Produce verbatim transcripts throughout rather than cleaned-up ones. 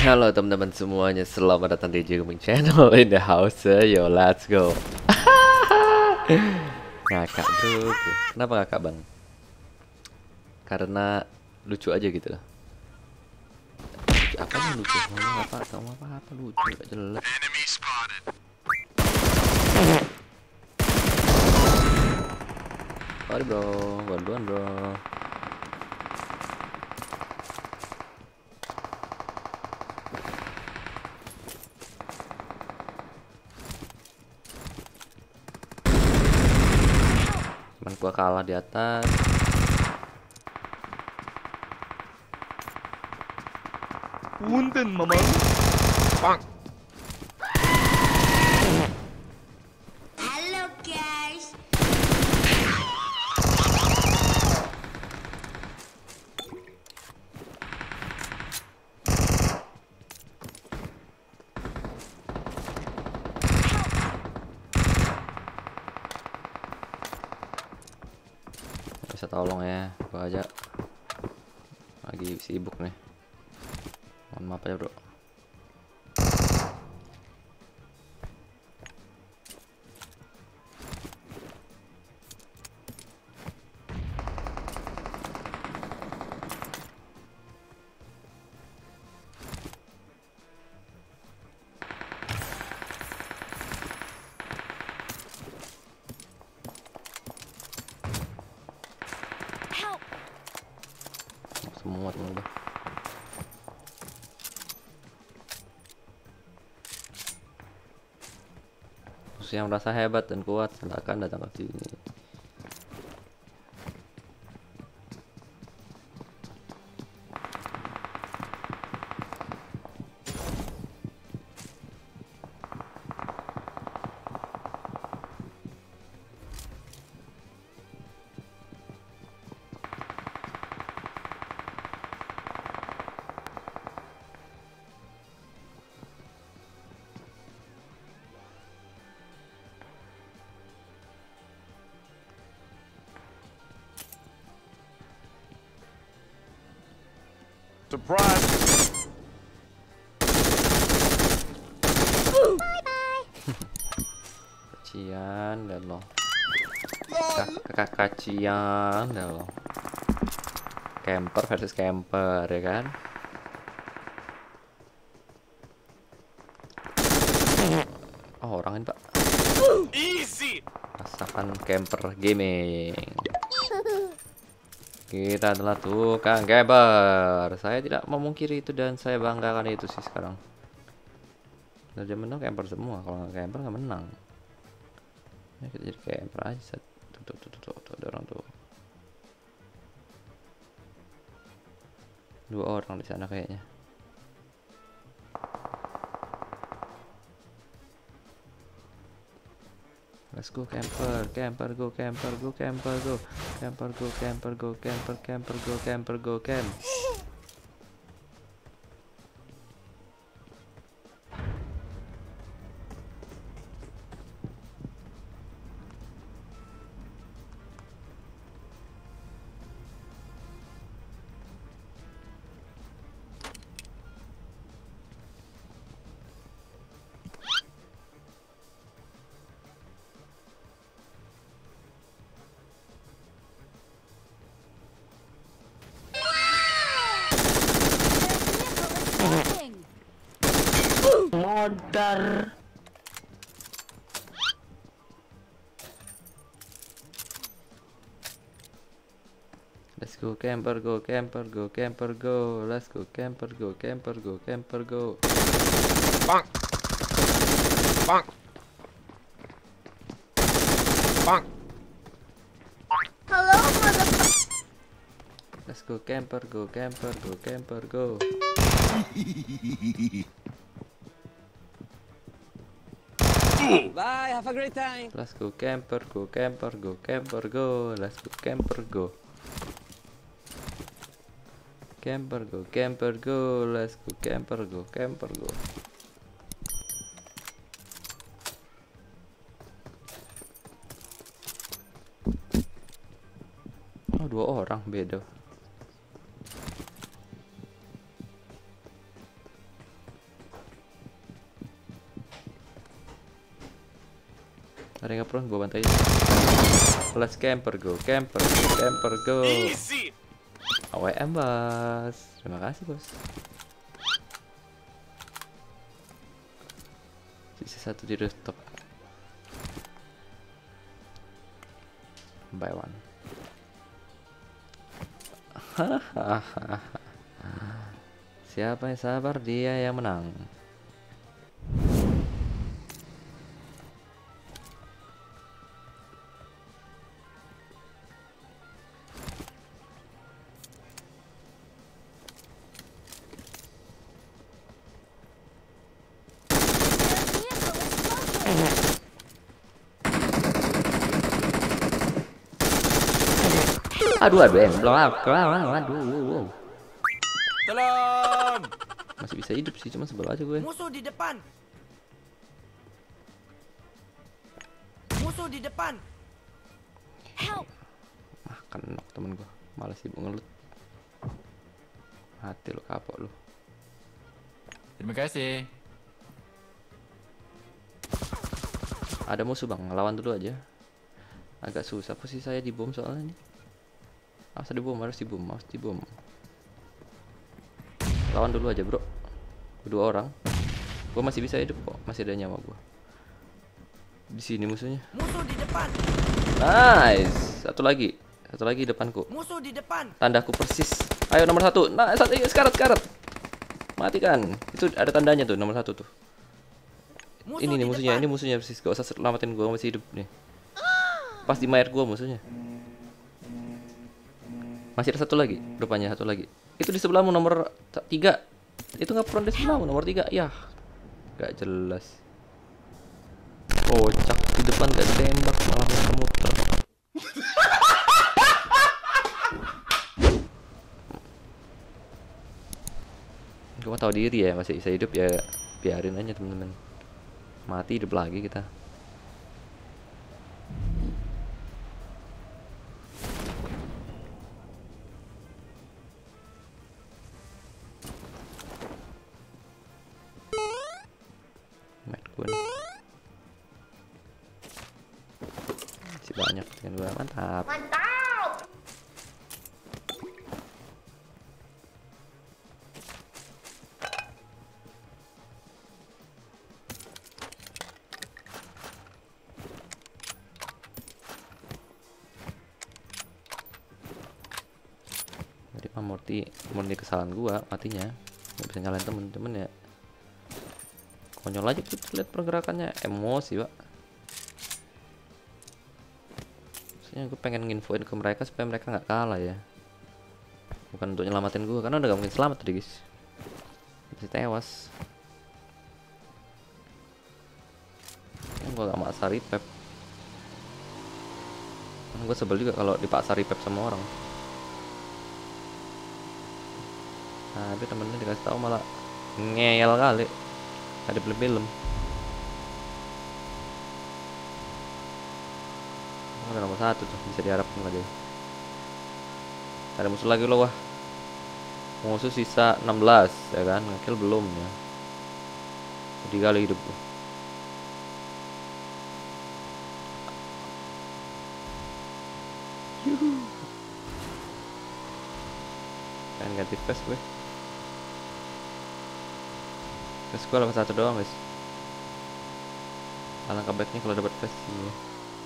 Halo teman-teman semuanya, selamat datang di Gaming Channel in the house. Yo, let's go. Ngakak bro, kenapa ngakak bang? Karena lucu aja gitu. Lucu apa nih lucu? Ngomong apa? Ngomong apa? Apa lucu? Gak jelas. Sorry bro, bantuan bro. Cuman gua kalah di atas. Punten mama. Bang. Halo guys. Bisa tolong ya, gua aja lagi sibuk nih. Mohon maaf ya bro. Semua temen gua. Musuh yang merasa hebat dan kuat silakan datang ke sini. Surprise. Kacian dan lo. Kakak kacian dan lo. Camper versus camper ya kan? Oh, orang ini pak. Easy. Rasakan camper gaming. Kita adalah tukang camper. Saya tidak memungkiri itu dan saya banggakan itu sih sekarang. Udah dia menang camper semua. Kalau nggak camper nggak menang. Ya, kita jadi camper aja. Tuh tuh tuh tuh tuh, tuh ada orang tuh. Dua orang di sana kayaknya. Let's go camper, camper go, camper go, camper go, camper go, camper go, camper, camper go, camper go, camp. Modar. Let's go camper go, camper go, camper go. Let's go camper go, camper go, camper go. Bang. Bang. Bang. Halo motherfucker. Let's go camper go, camper go, camper go. Bye, have a great time. Let's go camper go, camper go, camper go. Let's go camper go. Camper go, camper go. Let's go camper go, camper go. Oh, dua orang beda. Ada yang nge-pro, gua bantai. Let's camper go, camper, camper go. Easy. A W M bos. Terima kasih bos. Sisa satu di rooftop. By one. Siapa yang sabar, dia yang menang. Aduh, aduh, belum, belum, aduh, wow. Tolong. Masih bisa hidup sih, cuma sebel aja gue. Musuh di depan. Musuh di depan. Help. Ah, kenok temen gue, malah sibuk ngelut. Hati lu kapok lu. Terima kasih. Ada musuh bang, ngelawan dulu aja. Agak susah posisi saya di bom soalnya nih. Harus di bom, harus di bom, harus di bom. Lawan dulu aja bro. Dua orang. Gua masih bisa hidup kok, masih ada nyawa gua. Di sini musuhnya. Musuh di depan. Nice. Satu lagi, satu lagi depanku. Musuh di depan. Tandaku persis. Ayo nomor satu. Nah, satu sekarat, sekarat. Matikan. Itu ada tandanya tuh nomor satu tuh. Musuh Ini nih di musuhnya, depan. ini musuhnya persis. Gak usah selamatin gua, masih hidup nih. Pas di mayat gua musuhnya. Masih ada satu lagi, rupanya satu lagi. Itu di sebelahmu nomor tiga. Itu nggak pernah di sebelahmu nomor tiga. Ya, gak jelas. Kocak di depan gak tembak malah muter-muter. Gue mau tahu diri ya, masih bisa hidup ya, biarin aja temen-temen. Mati hidup lagi kita. Masih banyak dengan gua, mantap. Mantap. Jadi mah murti murni kesalahan gua matinya, nggak bisa nyalain temen-temen ya. Konyol aja tuh, lihat pergerakannya, emosi pak. Maksudnya gue pengen nginfoin ke mereka supaya mereka nggak kalah ya, bukan untuk nyelamatin gue, karena udah gak mungkin selamat tadi guys, masih tewas. Gue gak maksa repep, gue sebel juga kalau dipaksa repep sama orang. Nah, tapi temennya dikasih tahu malah ngeyel kali, ada film-film. Ada nomor satu tuh, bisa diharapkan lagi. Ada musuh lagi loh, wah. Musuh sisa enam belas ya kan, ngekill belum ya. Jadi kali hidup tuh. Pengen ganti face gue. Face gue level satu doang guys. Alangkah baiknya kalau dapat face ini.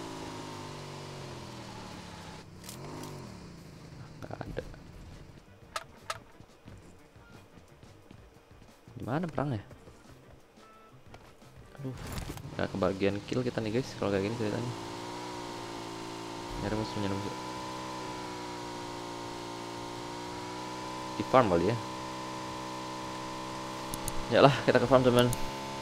Mana perangnya? Aduh, nggak kebagian kill kita nih guys kalau kayak gini ceritanya. Nyari musuh, nyari musuh. Di farm kali ya. Ya lah, kita ke farm teman.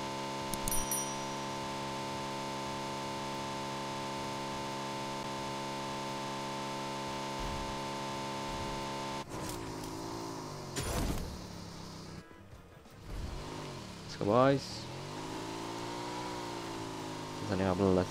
Let's go boys. Sisa lima belas.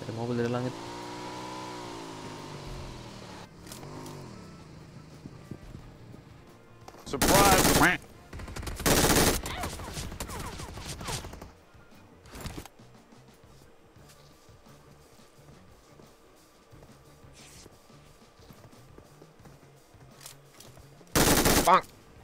Ada mobil dari langit. Surprise! Bonk!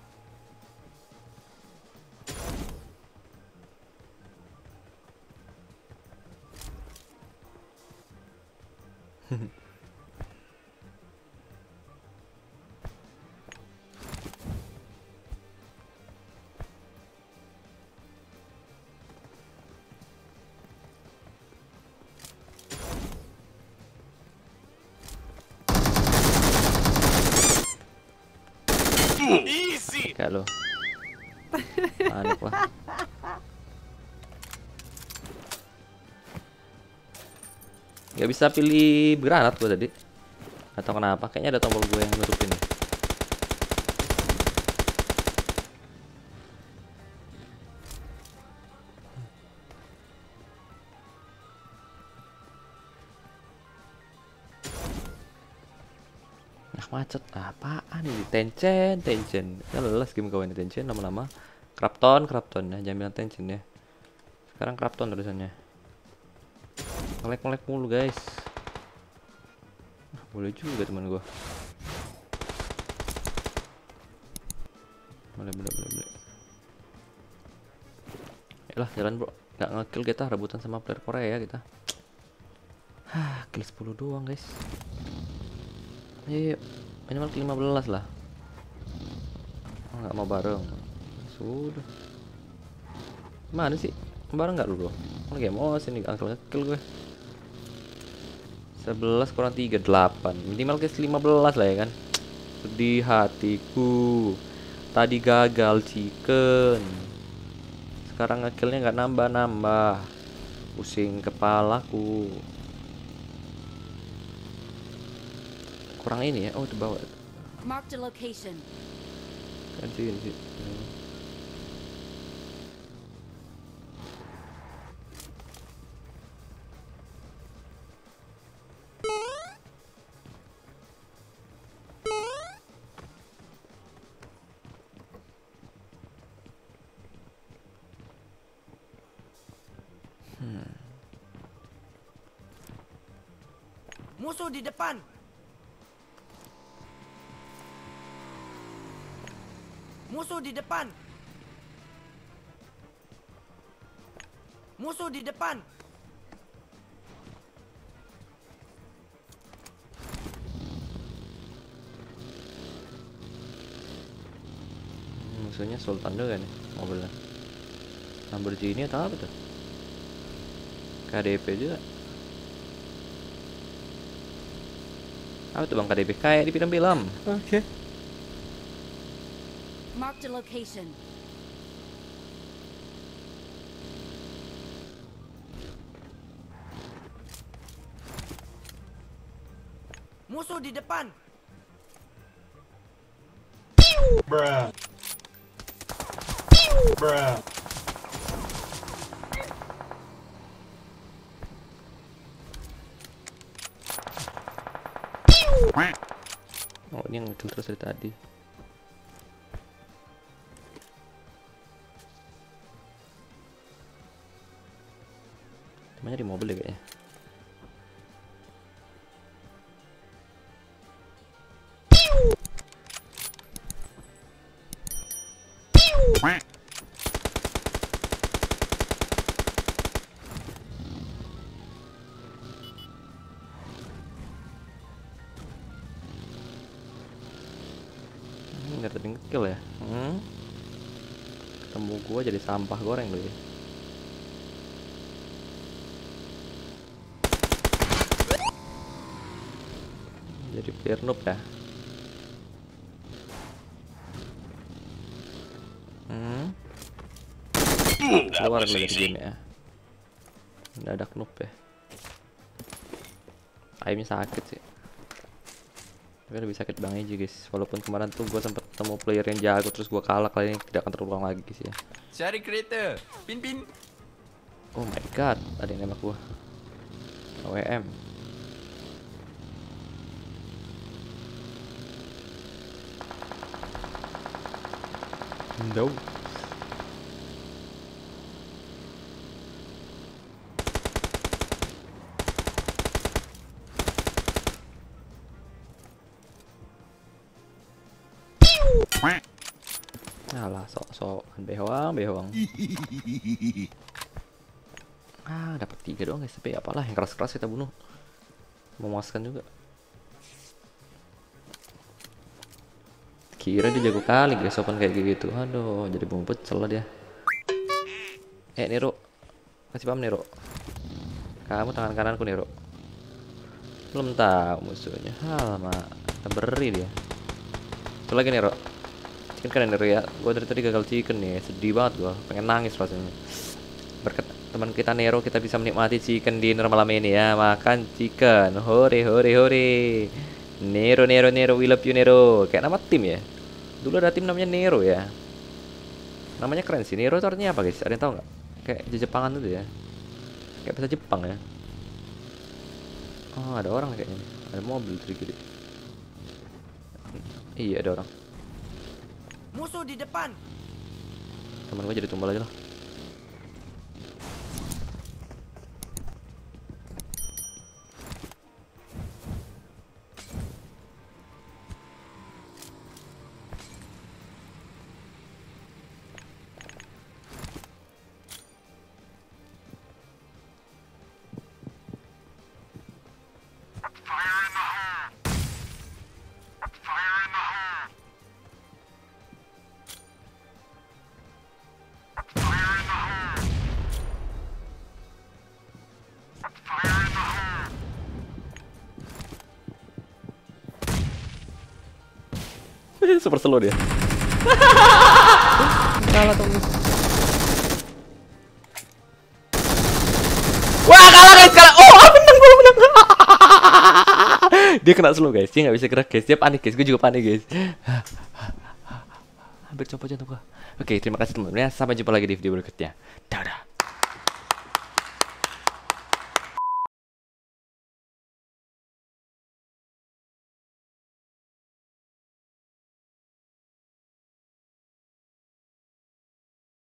Easy! Kayak lo. Panik lah. Gak bisa pilih granat gua tadi. Atau kenapa? Kayaknya ada tombol gue yang nutupin. Nah, macet. Apaan ini? Tencent, Tencent. Ya lelas game kawan ini Tencent lama-lama. Krapton, Krapton ya. Jangan bilang Tencent ya. Sekarang Krapton tulisannya. Ngelek-ngelek mulu guys. Nah, boleh juga teman gua. Boleh, boleh, boleh, boleh. Yalah, jalan bro. Nggak nge-kill kita, rebutan sama player Korea kita. Hah, kill sepuluh doang guys. Ayo, minimal kill lima belas lah. Oh, nggak mau bareng. Sudah. Mana sih? Bareng nggak dulu? Lagi emosi nih, angkel nge-kill gue. sebelas kurang tiga, delapan. Minimal kill lima belas lah ya kan. Sedih hatiku. Tadi gagal chicken. Sekarang ngekillnya nggak nambah-nambah. Pusing kepalaku. Kurang ini ya. Oh, di bawah. Mark the location. Kan sini sih. Musuh di depan. Musuh di depan. Musuh di depan. Musuhnya Sultan juga nih mobilnya. Lamborghini atau apa tuh? K D P juga. Apa tuh bang K D P? Kayak di film-film. Oke. Okay. Mark the location. Musuh di depan. Bruh. Bruh. Oh, ini yang ngekill terus dari tadi. Temannya di mobil ya kayaknya. Nggak tadi ngekill ya. Hmm? Ketemu gua jadi sampah goreng loh ya. Jadi player noob ya. Hmm? Keluar lagi dari game ya. Mendadak noob ya. Aimnya sakit sih. Tapi lebih sakit bang aja guys. Walaupun kemarin tuh gue sempet ketemu player yang jago terus gue kalah, kali ini tidak akan terulang lagi sih ya. Cari kereta. Pin pin. Oh my god, ada yang nembak gue. W M. No. Alah, sok-sokan behong, behong. Ah, dapat tiga doang guys, tapi apalah yang keras-keras kita bunuh. Memuaskan juga. Kira dia jago kali guys, open kayak gitu. Aduh, jadi bumbu pecel lah dia. Eh, Nero. Kasih paham Nero. Kamu tangan kananku Nero. Belum tahu musuhnya. Alamak, kita beri dia. Satu lagi Nero. Chicken kan Nero ya. Gua dari tadi gagal chicken nih, sedih banget gua. Pengen nangis rasanya. Berkat teman kita Nero kita bisa menikmati chicken dinner malam ini ya. Makan chicken. Hore hore hore. Nero Nero Nero, we love you Nero. Kayak nama tim ya. Dulu ada tim namanya Nero ya. Namanya keren sih. Nero itu artinya apa guys? Ada yang tahu nggak? Kayak Jepangan tuh ya. Kayak bahasa Jepang ya. Oh, ada orang kayaknya nih. Ada mobil tadi gede. Iya, ada orang. Musuh di depan. Temen gue jadi tumbal aja lah. Super slow dia. Kalah tuh. Wah, kalah guys, kalah. Oh, menang, gua menang. Dia kena slow guys, dia nggak bisa gerak guys, dia panik guys, gue juga panik guys. Hampir copot jantung gua. Oke, terima kasih teman-teman ya, sampai jumpa lagi di video berikutnya. Dadah.